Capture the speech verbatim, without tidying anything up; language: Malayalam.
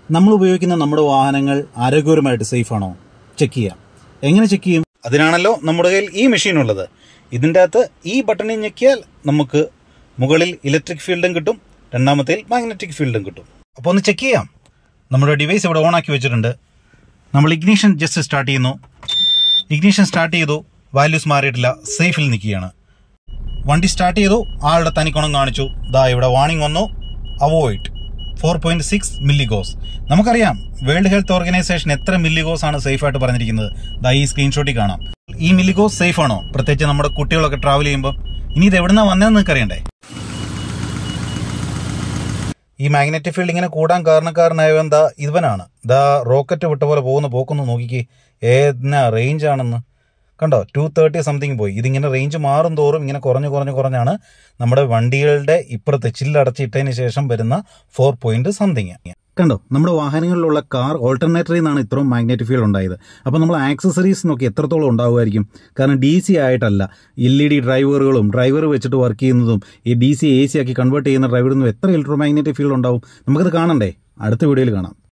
നമ്മൾ ഉപയോഗിക്കുന്ന നമ്മുടെ വാഹനങ്ങൾ ആരോഗ്യപരമായിട്ട് സേഫ് ആണോ ചെക്ക് ചെയ്യാം. എങ്ങനെ ചെക്ക് ചെയ്യും? അതിനാണല്ലോ നമ്മുടെ കയ്യിൽ ഈ മെഷീൻ ഉള്ളത്. ഇതിൻ്റെ അകത്ത് ഈ ബട്ടണിൽ ഞെക്കിയാൽ നമുക്ക് മുകളിൽ ഇലക്ട്രിക് ഫീൽഡും കിട്ടും, രണ്ടാമത്തേൽ മാഗ്നറ്റിക് ഫീൽഡും കിട്ടും. അപ്പോൾ ഒന്ന് ചെക്ക് ചെയ്യാം. നമ്മുടെ ഡിവൈസ് ഇവിടെ ഓൺ ആക്കി വെച്ചിട്ടുണ്ട്. നമ്മൾ ഇഗ്നീഷൻ ജസ്റ്റ് സ്റ്റാർട്ട് ചെയ്യുന്നു. ഇഗ്നീഷൻ സ്റ്റാർട്ട് ചെയ്തു, വാല്യൂസ് മാറിയിട്ടില്ല, സേഫിൽ നിൽക്കുകയാണ്. വണ്ടി സ്റ്റാർട്ട് ചെയ്തു, ആളുടെ തനിക്കോണം കാണിച്ചു. ദാ ഇവിടെ വാർണിംഗ് വന്നു, avoid four point six milligauss. നമുക്കറിയാം വേൾഡ് ഹെൽത്ത് ഓർഗനൈസേഷൻ എത്ര മില്ലിഗോസ് ആണ് സേഫ് ആയിട്ട് പറഞ്ഞിരിക്കുന്നത്. ദാ ഈ സ്ക്രീൻഷോട്ടിൽ കാണാം. ഈ മില്ലിഗോസ് സേഫ് ആണോ? പ്രത്യേകിച്ച് നമ്മുടെ കുട്ടികളൊക്കെ ട്രാവൽ ചെയ്യുമ്പോൾ. ഇനി ഇത് എവിടുന്നാ വന്നതെന്ന് നിങ്ങൾക്ക് അറിയണ്ടേ? ഈ മാഗ്നറ്റിക് ഫീൽഡ് ഇങ്ങനെ കൂടാൻ കാരണക്കാരനായ എന്താ ഇവനാണ്. ദാ റോക്കറ്റ് വിട്ട പോലെ പോകുന്ന പോക്കൊന്ന് നോക്കിക്കേ, ഏതെന്നാ റേഞ്ച് ആണെന്ന് കണ്ടോ. ടു തേർട്ടി സംതിങ് പോയി. ഇതിങ്ങനെ റേഞ്ച് മാറും തോറും ഇങ്ങനെ കുറഞ്ഞു കുറഞ്ഞു കുറഞ്ഞാണ് നമ്മുടെ വണ്ടികളുടെ ഇപ്പുറത്ത് ചില്ലടച്ചിട്ടതിന് ശേഷം വരുന്ന ഫോർ പോയിന്റ് സംതിങ്. കണ്ടോ, നമ്മുടെ വാഹനങ്ങളിലുള്ള കാർ ഓൾട്ടർനേറ്ററിൽ നിന്നാണ് ഇത്രയും മാഗ്നറ്റിക് ഫീൽഡ് ഉണ്ടായത്. അപ്പോൾ നമ്മൾ ആക്സസറീസ് നോക്കി എത്രത്തോളം ഉണ്ടാവുമായിരിക്കും. കാരണം ഡി സി ആയിട്ടല്ല, എൽ ഇ ഡി ഡ്രൈവറുകളും ഡ്രൈവർ വെച്ചിട്ട് വർക്ക് ചെയ്യുന്നതും ഈ ഡി സി എ സി ആക്കി കൺവേർട്ട് ചെയ്യുന്ന ഡ്രൈവറിൽ നിന്നും എത്ര ഇലക്ട്രോ മാഗ്നറ്റിക് ഫീൽഡ് ഉണ്ടാവും നമുക്കത് കാണണ്ടേ? അടുത്ത വീഡിയോയിൽ കാണാം.